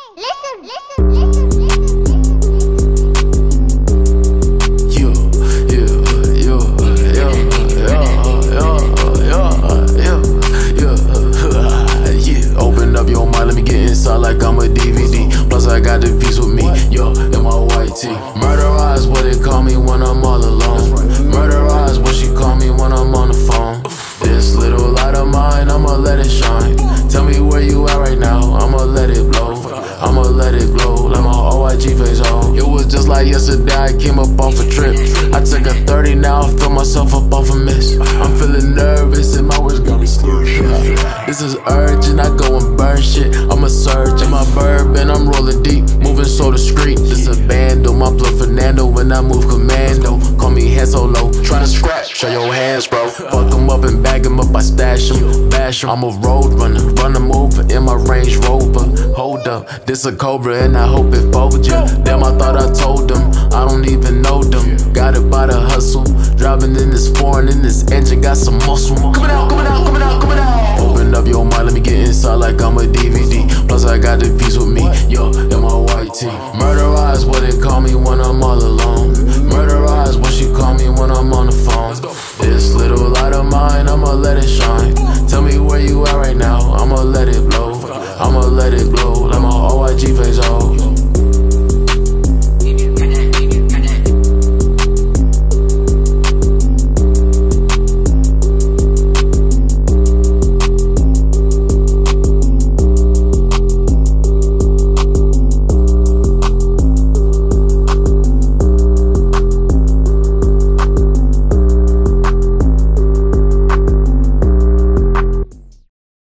Open up your mind, let me get inside like I'm a DVD. Plus I got the piece with me, yo, in my white tee. Murder eyes, what they call me when I'm all alone. Murder eyes, what she call me when I'm on the phone. This little light of mine, I'ma let it shine. Tell me where you at right now, I'ma let it blow. I'ma let it glow, let my OIG face on. It was just like yesterday, I came up off a trip. I took a 30, now I feel myself up off a miss. I'm feeling nervous and my words got me scared. This is urgent, I go and burn shit. I'm a surge in my bourbon, I'm rolling deep, moving so discreet. This a bando, my blood Fernando when I move commando. Call me head solo, tryna scratch, show your hands bro. Fuck them up and bag them up, I stash them, bash them. I'm a road runner, run them over in my Range Rover. Hold up, this a Cobra and I hope it fold ya. Damn, I thought I told them, I don't even know them. Got it by the hustle, driving in this foreign, in this engine got some muscle. Coming out, coming out, coming out, coming out. Open up your mind, let me get inside like I'm a DVD. Plus I got the piece with me, yo, in my white tee. Murder eyes, what they call me when I'm all alone. Murder eyes, what she call me when I'm on the phone. This little light of mine, I'ma let it shine.